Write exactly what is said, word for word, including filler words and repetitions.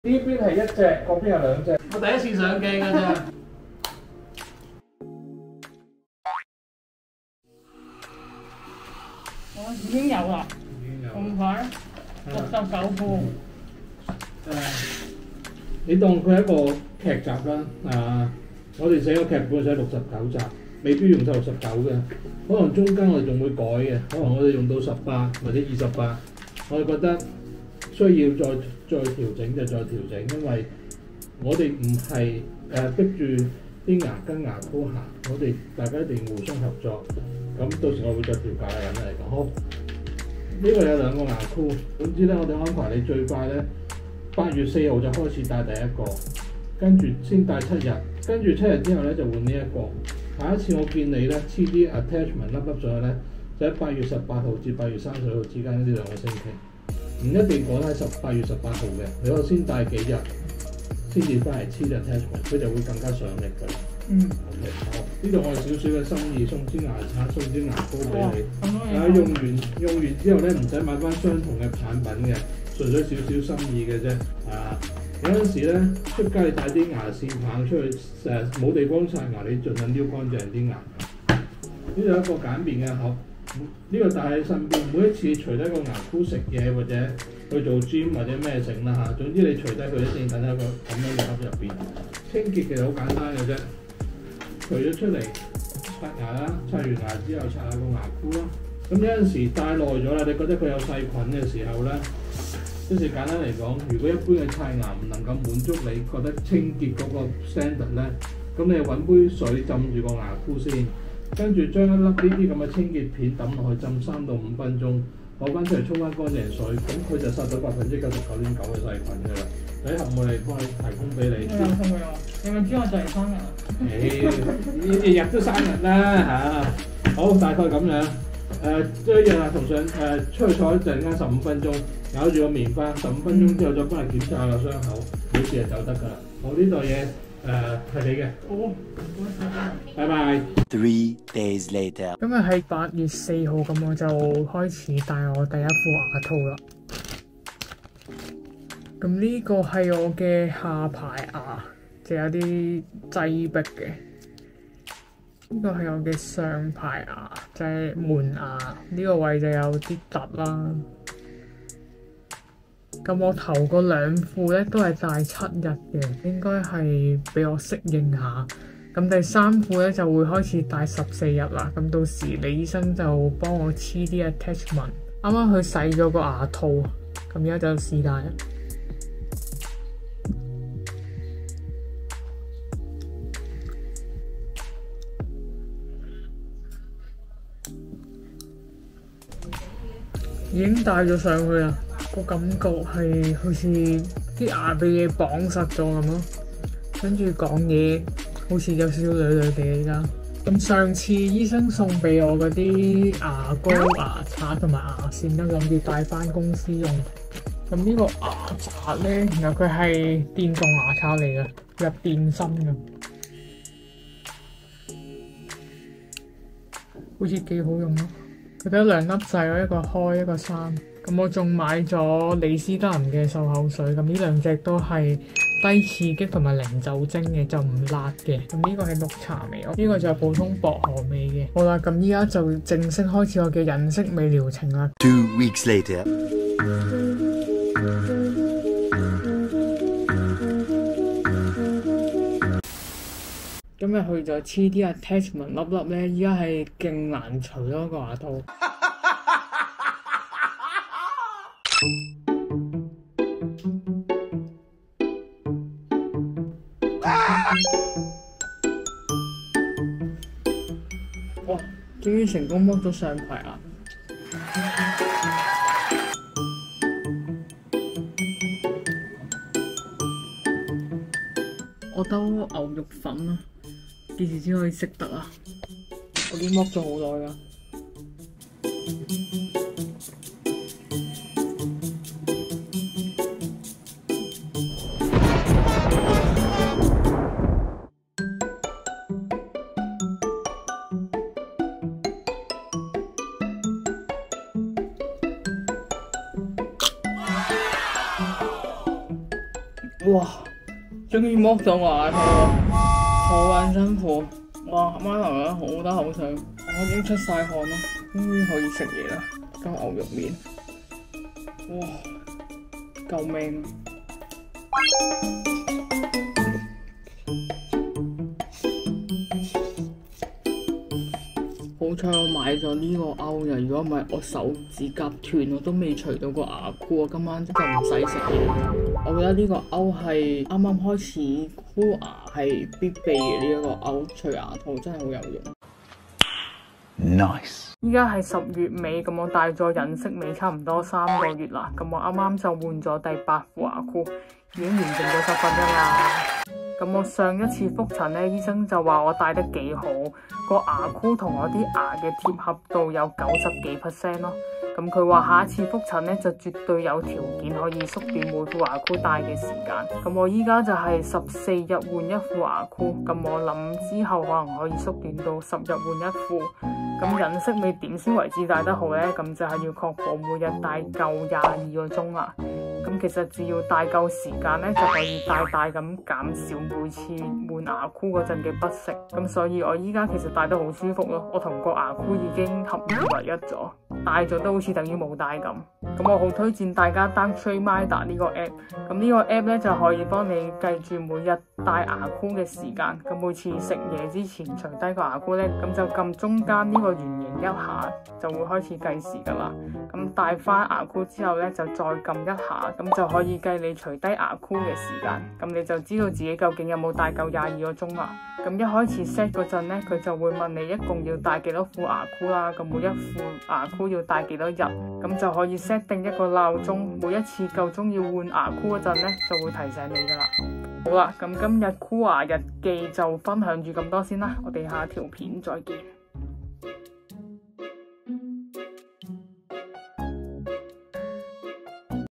呢邊係一隻，嗰邊係兩隻。我第一次上鏡㗎咋。 我已經有啦， 已經有。 咁快？六十九副。 誒，你當佢係一個劇集啦。啊，我哋寫個劇本寫六十九集，未必用晒六十九嘅，可能中間我哋仲會改嘅，可能我哋用到十八或者二十八，我哋覺得需要再再調整就再調整，因為我哋唔係誒逼住啲牙跟牙箍行，我哋大家一定互相合作。咁到時我會再調教嘅人嚟講，好呢、這個有兩個牙箍，總之咧我哋安排你最快咧八月四號就開始戴第一個，跟住先戴七日，跟住七日之後咧就換呢一個。下一次我見你咧黐啲 attachment 粒粒上去咧，就喺八月十八號至八月三十號之間呢兩個星期，唔一定講喺十八月十八號嘅，你可以先戴幾日，先至翻嚟黐隻 attachment， 佢就會更加上力㗎啦。 嗯。 OK， 好，呢度我有少少嘅心意，送支牙刷，送支牙膏俾你。 咁多嘢。 啊，用完用完之後咧，唔使買翻相同嘅產品嘅，純粹少少心意嘅啫。啊，有陣時咧出街你帶啲牙線棒出去，誒冇地方刷牙，你盡量撩乾淨啲牙。呢度有一個簡便嘅盒，呢、這個帶喺身邊，每一次除低個牙箍食嘢或者去做 gym 或者咩整啦嚇，總之你除低佢一定等喺個咁樣嘅盒入邊。清潔其實好簡單嘅啫，除咗出嚟刷牙啦，刷完牙之後刷下個牙箍啦。咁有陣時戴耐咗啦，你覺得佢有細菌嘅時候咧，即係簡單嚟講，如果一般嘅刷牙唔能夠滿足你覺得清潔嗰個 standard 咧，咁你揾杯水浸住個牙箍先。跟住將一粒呢啲咁嘅清潔片抌落去浸三到五分鐘，攞翻出嚟沖翻乾淨水，咁佢就殺到百分之九十九點九嘅細菌㗎啦。喺盒我哋幫你提供俾你。 有送俾我，你咪知我就嚟生日。 誒，日日都生日啦嚇。好，大概咁樣。誒，即係一樣啊，同上誒出去坐一陣間十五分鐘，咬住個棉花，十五分鐘之後再幫你檢查下個傷口，冇事就走得㗎啦。好，呢袋嘢。誒係你嘅，好，拜拜。 Three days later， 今日係八月四號，咁我就開始戴我第一副牙套啦。咁呢個係我嘅下排牙，就有啲擠迫嘅。呢個係我嘅上排牙，就係門牙，呢個位就有啲凸啦。咁我頭嗰兩副咧都係戴七日嘅，應該係俾我適應下。咁第三副咧就會開始戴十四日啦。咁到時李醫生就幫我黐啲 attachment。啱啱佢洗咗個牙套，咁而家就試戴啦。已經戴咗上去啦。個感覺係好似啲牙俾嘢綁實咗咁咯，跟住講嘢好似有少少女女地而家。咁上次醫生送俾我嗰啲牙膏、牙刷同埋牙線都諗住帶翻公司用。咁呢個牙刷咧，然後佢係電動牙刷嚟嘅，入電芯嘅，好似幾好用咯。佢得兩粒掣咯，一個開一個閂。咁我仲買咗李斯德林嘅漱口水，咁呢兩隻都係低刺激同埋零酒精嘅，就唔辣嘅。咁呢個係綠茶味，呢個就係普通薄荷味嘅。好啦，咁依家就正式開始我嘅隱適美療程啦。 Two weeks later， 今日去咗黐啲 attachment 粒粒咧，依家係勁難除咯個牙套。哇！終於成功剝咗上排牙。我兜牛肉粉啊，幾時先可以食得啊？我已經剝咗好耐啦。 哇！終於剝咗我牙套喎，好撚辛苦。哇！媽頭咧好得好想，我已經出晒汗啦，終於可以食嘢啦，加牛肉麵。哇！救命！好彩我買咗呢個鈎呀，如果唔係我手指甲斷，我都未除到個牙箍，我今晚就唔使食嘢。我覺得呢個鈎係啱啱開始箍牙係必備嘅，呢一個鈎除牙套真係好有用。 Nice。 依家係十月尾，咁我戴咗隱適美差唔多三個月啦，咁我啱啱就換咗第八副牙箍，已經完成咗十分一啦。咁我上一次覆診咧，醫生就話我戴得幾好，個牙箍同我啲牙嘅貼合度有九十幾 percent 咯。咁佢話下一次覆診咧，就絕對有條件可以縮短每副牙箍戴嘅時間。咁我依家就係十四日換一副牙箍，咁我諗之後可能可以縮短到十日換一副。咁隱適美點先為之戴得好咧？咁就係要確保每日戴夠廿二個鐘啊。咁其實只要戴夠時間咧，就可以大大咁減少每次換牙箍嗰陣嘅不適。咁所以我依家其實戴得好舒服咯，我同個牙箍已經合二為一咗，戴咗都好似等於冇戴咁。咁我好推薦大家 down Trayminder 呢個 app。咁呢個 app 咧就可以幫你計住每日戴牙箍嘅時間。咁每次食嘢之前除低個牙箍咧，咁就撳中間呢個圓形一下，就會開始計時噶啦。咁戴翻牙箍之後咧，就再撳一下，咁就可以計你除低牙箍嘅時間。咁你就知道自己究竟有冇戴夠廿二個鐘啦。咁一開始 set 嗰陣咧，佢就會問你一共要戴幾多副牙箍啦。咁每一副牙箍要戴幾多日，咁就可以 set 定一個鬧鐘，每一次夠鐘要換牙箍嗰陣咧，就會提醒你噶啦。好啦，咁今日箍牙日記就分享住咁多先啦，我哋下條片再見。